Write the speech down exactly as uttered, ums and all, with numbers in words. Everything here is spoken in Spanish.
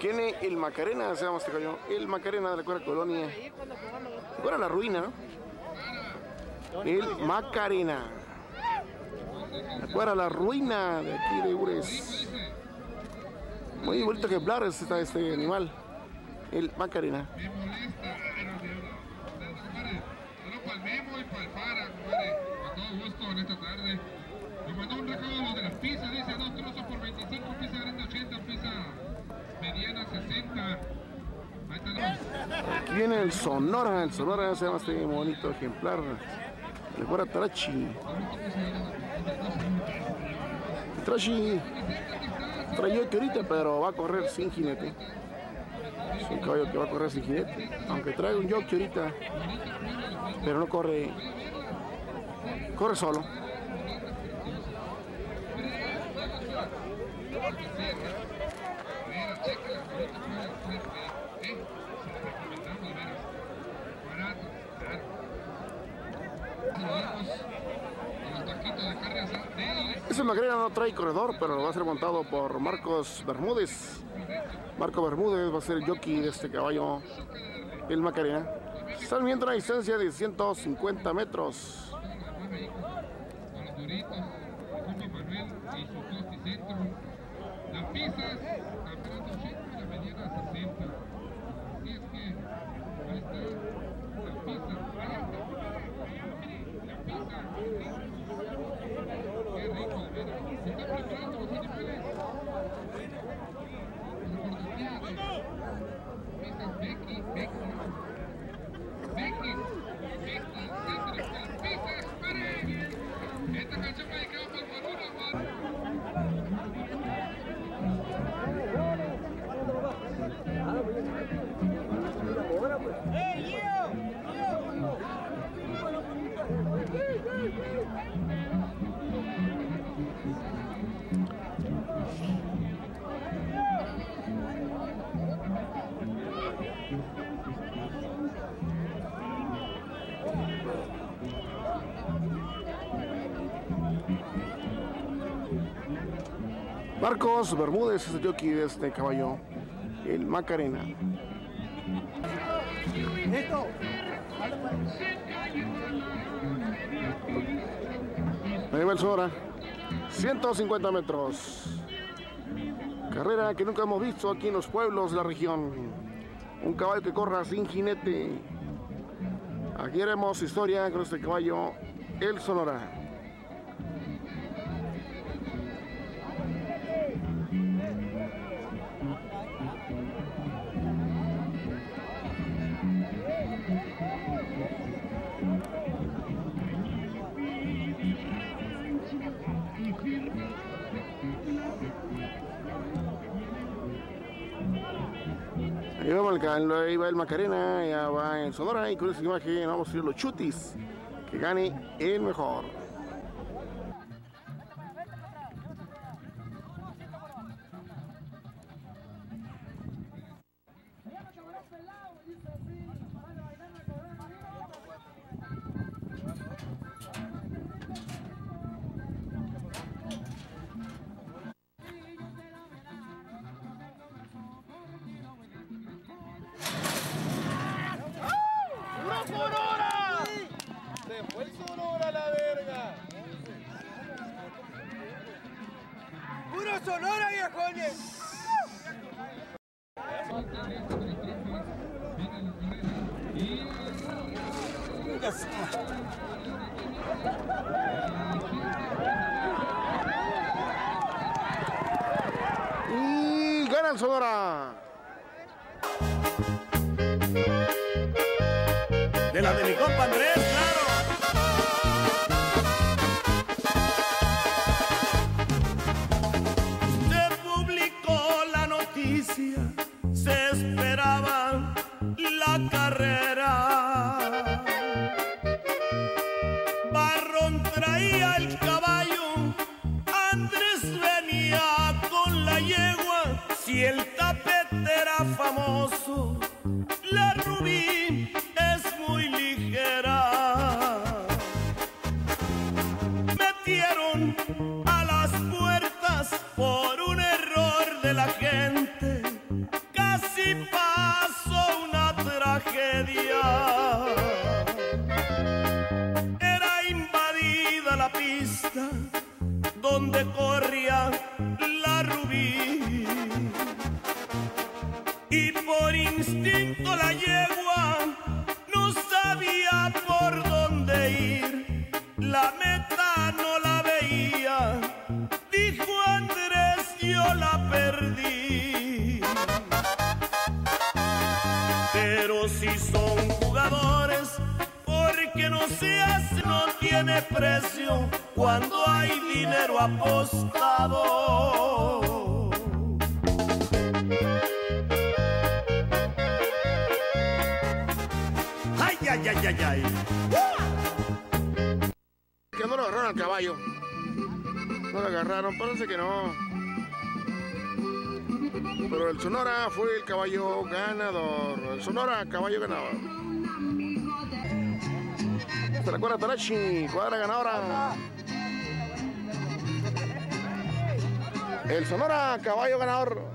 Tiene el Macarena, se llama este caballo. El Macarena de la Cuera Colonia. Cuera La Ruina. El Macarena. La Cuera La Ruina de aquí de Ures. Muy bonito ejemplar está este animal. El Macarena. Memo y Palpara, compadre, a todo gusto en esta tarde. Nos mandó un recado de las pizzas, dice dos trozos por veinticinco, pizza grande ochenta, pizza mediana sesenta. Ahí están los... Aquí viene el Sonora, el Sonora se llama este bonito ejemplar. El Cuera Trachi. Trachi trae yo que ahorita, pero va a correr sin jinete. Es un caballo que va a correr sin jinete, aunque trae un jockey ahorita, pero no corre, corre solo. Ese Macarena no trae corredor, pero va a ser montado por Marcos Bermúdez. Marco Bermúdez va a ser el jockey de este caballo, el Macarena. Están viendo una distancia de ciento cincuenta metros. Las pizzas, campeonato ochenta y la mediana sesenta. Así es que ahí está la pizza. La pizza. Qué rico, de veras. Se están preparando los animales. Pizzas Becky, Becky. Becky, Becky, entre las pizzas, pare. Esta canción me ha quedado para el Guaruna, Marcos Bermúdez es el jockey de este caballo, el Macarena. Listo. Ahí va el Sonora, ciento cincuenta metros. Carrera que nunca hemos visto aquí en los pueblos de la región. Un caballo que corra sin jinete. Aquí haremos historia con este caballo, el Sonora. Ahí va, el, ahí va el Macarena, ya va el Sonora y con esa imagen vamos a ir los chutis. Que gane el mejor. ¡Sonora! Se fue el Sonora a la verga. ¡Puro Sonora, viejones! Y gana el Sonora. De la de mi compa Andrés, claro. Se publicó la noticia, se esperaba la carrera. Barrón traía el caballo, Andrés venía con la yegua. Si el tapete era famoso, la Rubí es muy ligera. Metieron a las puertas por un error de la gente. si pasó una tragedia. Era invadida la pista donde corría la Rubí, y por instinto la yegua no sabía por dónde ir. La meta no la veía, dijo Andrés, yo la perdí. Pero si son jugadores, porque no se hace, no tiene precio cuando hay dinero apostado. Ay, ay, ay, ay, ay. Que no lo agarraron al caballo. No lo agarraron, parece que no. Pero el Sonora fue el caballo ganador. El Sonora, caballo ganador. Se la cuadra Tarachi, cuadra ganadora. El Sonora, caballo ganador.